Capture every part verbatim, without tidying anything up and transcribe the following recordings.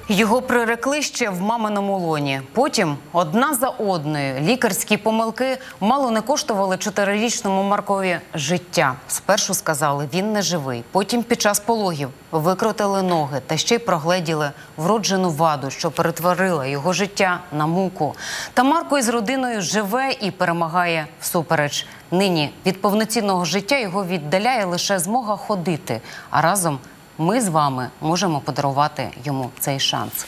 Його прирекли ще в маминому лоні. Потім одна за одною лікарські помилки мало не коштували чотирирічному Маркові життя. Спершу сказали, він не живий. Потім під час пологів викрутили ноги та ще й прогледіли вроджену ваду, що перетворила його життя на муку. Та Марко із родиною живе і перемагає всупереч. Нині від повноцінного життя його віддаляє лише змога ходити, а разом ми з вами можемо подарувати йому цей шанс.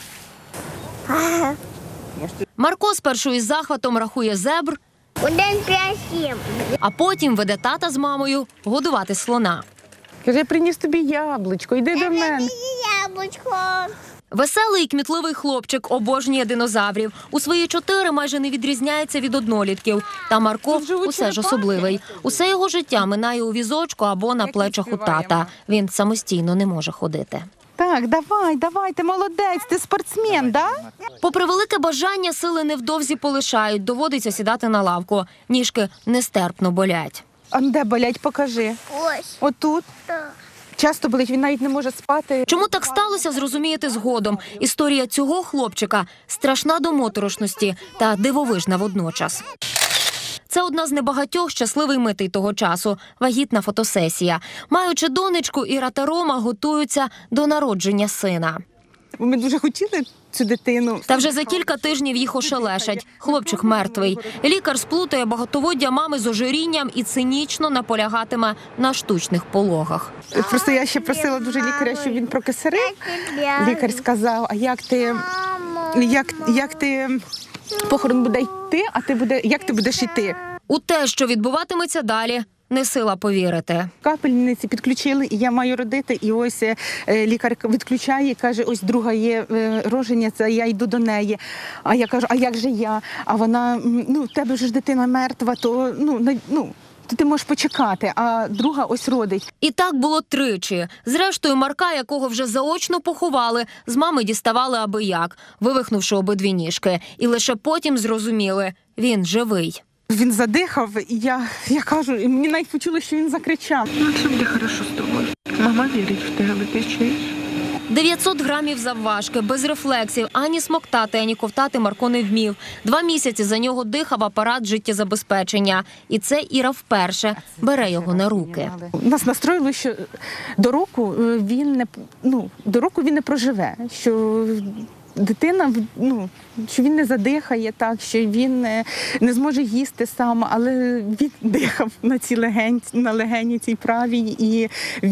Марко спершу із захватом рахує зебр, Один, п'ять, сім. а потім веде тата з мамою годувати слона. Каже, я приніс тобі яблучко, йди до мене. Яблучко. Веселий і кмітливий хлопчик обожнює динозаврів. У свої чотири майже не відрізняється від однолітків. Та Марко усе ж особливий. Усе його життя минає у візочку або на плечах у тата. Він самостійно не може ходити. Так, давай, давай, ти молодець, ти спортсмен, да? Попри велике бажання, сили невдовзі полишають. Доводиться сідати на лавку. Ніжки нестерпно болять. А де болять, покажи. Ось. Отут. Так. Часто болить, він навіть не може спати. Чому так сталося, зрозумієте згодом. Історія цього хлопчика страшна до моторошності та дивовижна водночас. Це одна з небагатьох щасливих митей того часу – вагітна фотосесія. Маючи донечку, Іра та Рома готуються до народження сина. Ми дуже хотіли цю дитину. Та вже за кілька тижнів їх ошелешать. Хлопчик мертвий. Лікар сплутає багатоводдя мами з ожирінням і цинічно наполягатиме на штучних пологах. Просто я ще просила дуже лікаря, щоб він прокисарив. Лікар сказав, а як ти, як, як ти, похорон буде йти, а ти буде, як ти будеш йти? У те, що відбуватиметься далі, не сила повірити. Капельниці підключили, і я маю родити, і ось е, лікар відключає, каже, ось друга є е, рожениця, я йду до неї. А я кажу, а як же я? А вона, м, ну, в тебе ж дитина мертва, то, ну, на- ну, то ти можеш почекати, а друга ось родить. І так було тричі. Зрештою, Марка, якого вже заочно поховали, з мами діставали аби як, вивихнувши обидві ніжки. І лише потім зрозуміли – він живий. Він задихав, і я, я кажу, і мені навіть почулося, що він закричав. Ну, все буде хорошо з тобою. Мама вірить в тебе, ти чуєш? дев'ятсот грамів завважки, без рефлексів, ані смоктати, ані ковтати Марко не вмів. Два місяці за нього дихав апарат життєзабезпечення. І це Іра вперше бере його на руки. Нас настроїли, що до року е, він не, ну, до року він не проживе, що дитина, ну, що він не задихає так, що він не, не зможе їсти сам, але він дихав на цій легені, на легені цій правій, і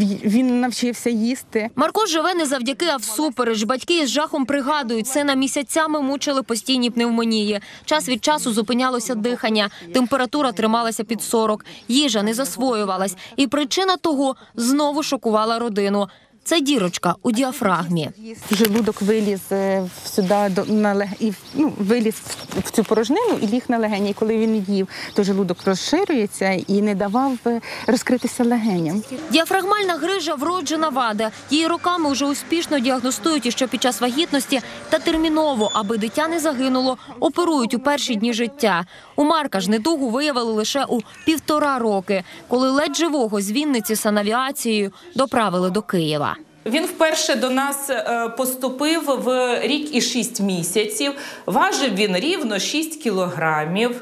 він навчився їсти. Марко живе не завдяки, а всупереч. Батьки із жахом пригадують, сина місяцями мучили постійні пневмонії. Час від часу зупинялося дихання, температура трималася під сорок, їжа не засвоювалась. І причина того знову шокувала родину. Це дірочка у діафрагмі. Желудок виліз е, сюди, до, на, лег- і, ну, виліз в, в цю порожнину і ліг на легені. І коли він їв, то желудок розширюється і не давав е, розкритися легеням. Діафрагмальна грижа – вроджена вада. Її роками вже успішно діагностують іще під час вагітності та терміново, аби дитя не загинуло, оперують у перші дні життя. У Марка ж недугу виявили лише у півтора роки, коли ледь живого з Вінниці санавіацією доправили до Києва. Він вперше до нас поступив в рік і шість місяців. Важив він рівно шість кілограмів.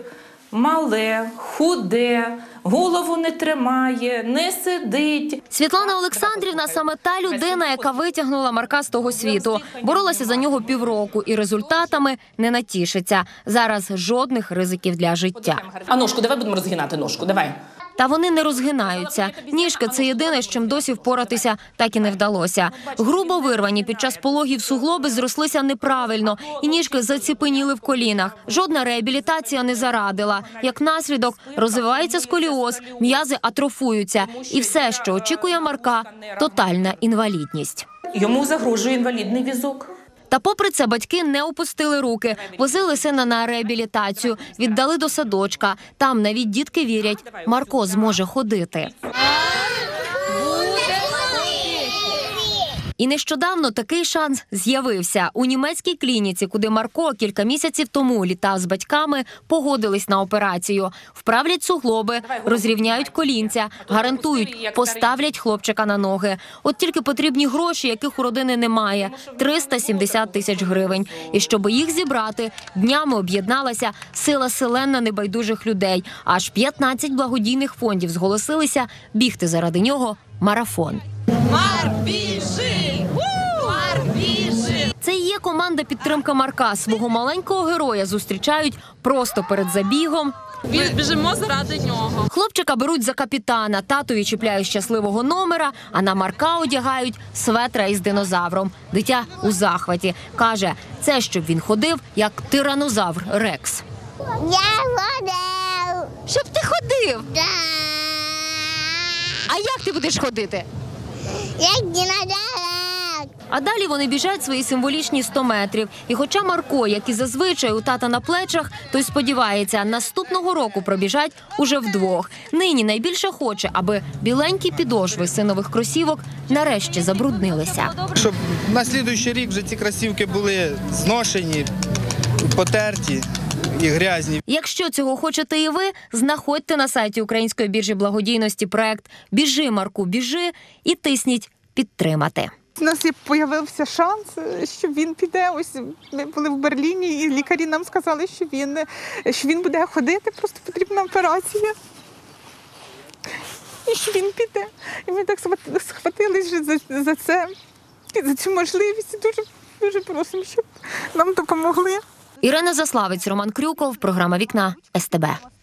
Мале, худе, голову не тримає, не сидить. Світлана Олександрівна – саме та людина, яка витягнула Марка з того світу. Боролася за нього півроку і результатами не натішиться. Зараз жодних ризиків для життя. А ножку, давай будемо розгинати ножку, давай. Та вони не розгинаються. Ніжка – це єдине, з чим досі впоратися так і не вдалося. Грубо вирвані під час пологів суглоби зрослися неправильно, і ніжки заціпеніли в колінах. Жодна реабілітація не зарадила. Як наслідок, розвивається сколіоз, м'язи атрофуються. І все, що очікує Марка – тотальна інвалідність. Йому загрожує інвалідний візок. Та попри це батьки не опустили руки, возили сина на реабілітацію, віддали до садочка. Там навіть дітки вірять, Марко зможе ходити. І нещодавно такий шанс з'явився. У німецькій клініці, куди Марко кілька місяців тому літав з батьками, погодились на операцію. Вправлять суглоби, розрівняють колінця, гарантують, поставлять хлопчика на ноги. От тільки потрібні гроші, яких у родини немає – триста сімдесят тисяч гривень. І щоб їх зібрати, днями об'єдналася сила селена небайдужих людей. Аж п'ятнадцять благодійних фондів зголосилися бігти заради нього марафон. Марк, біжи! Марк, біжи! Це і є команда підтримка Марка. Свого маленького героя зустрічають просто перед забігом. Біжимо заради нього. Хлопчика беруть за капітана, татові чіпляють щасливого номера, а на Марка одягають светра із динозавром. Дитя у захваті. Каже, це щоб він ходив, як тиранозавр Рекс. Я ходив. Щоб ти ходив? Да. А як ти будеш ходити? Як динозавр. А далі вони біжать свої символічні сто метрів. І хоча Марко, як і зазвичай у тата на плечах, той сподівається, наступного року пробіжать уже вдвох. Нині найбільше хоче, аби біленькі підошви синових кросівок нарешті забруднилися. Щоб на слідуючий рік вже ці кросівки були зношені, потерті і грязні. Якщо цього хочете і ви, знаходьте на сайті Української біржі благодійності проект «Біжи, Марку, біжи» і тисніть «Підтримати». У нас з'явився шанс, що він піде. Ось ми були в Берліні, і лікарі нам сказали, що він, що він буде ходити, просто потрібна операція. І що він піде. І ми так схватилися за, за це, за цю можливість. І дуже, дуже просимо, щоб нам допомогли. Ірина Заславець, Роман Крюков, програма «Вікна», ес те бе.